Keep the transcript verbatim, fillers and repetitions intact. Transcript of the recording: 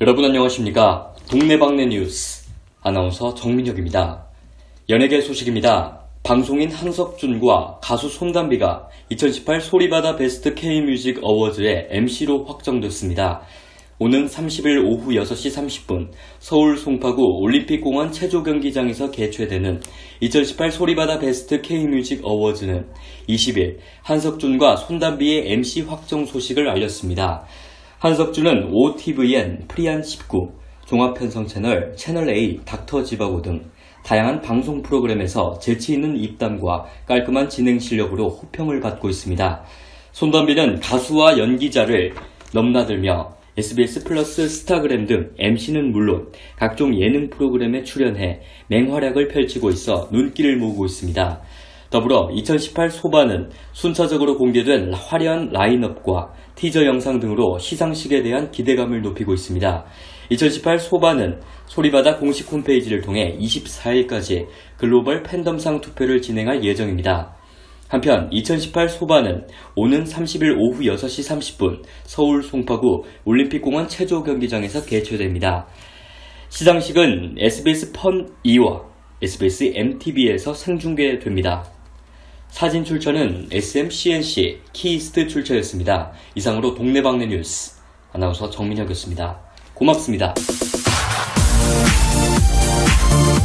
여러분 안녕하십니까? 동네방네 뉴스 아나운서 정민혁입니다. 연예계 소식입니다. 방송인 한석준과 가수 손담비가 이천십팔 소리바다 베스트 K뮤직 어워즈의 엠씨로 확정됐습니다. 오는 삼십일 오후 여섯 시 삼십 분 서울 송파구 올림픽공원 체조경기장에서 개최되는 이천십팔 소리바다 베스트 K뮤직 어워즈는 이십 일 한석준과 손담비의 엠씨 확정 소식을 알렸습니다. 한석준은 오티브이엔 프리한 십구, 종합편성 채널, 채널A, 닥터지바고 등 다양한 방송 프로그램에서 재치있는 입담과 깔끔한 진행 실력으로 호평을 받고 있습니다. 손담비는 가수와 연기자를 넘나들며 에스비에스 플러스 스타그램 등 엠씨는 물론 각종 예능 프로그램에 출연해 맹활약을 펼치고 있어 눈길을 모으고 있습니다. 더불어 이천십팔 소바는 순차적으로 공개된 화려한 라인업과 티저 영상 등으로 시상식에 대한 기대감을 높이고 있습니다. 이천십팔 소바는 소리바다 공식 홈페이지를 통해 이십사 일까지 글로벌 팬덤상 투표를 진행할 예정입니다. 한편 이천십팔 소바는 오는 삼십 일 오후 여섯 시 삼십 분 서울 송파구 올림픽공원 체조경기장에서 개최됩니다. 시상식은 에스비에스 펀이와 에스비에스 엠티비에서 생중계됩니다. 사진 출처는 에스엠씨엔씨 키이스트 출처였습니다. 이상으로 동네방네 뉴스 아나운서 정민혁이었습니다. 고맙습니다.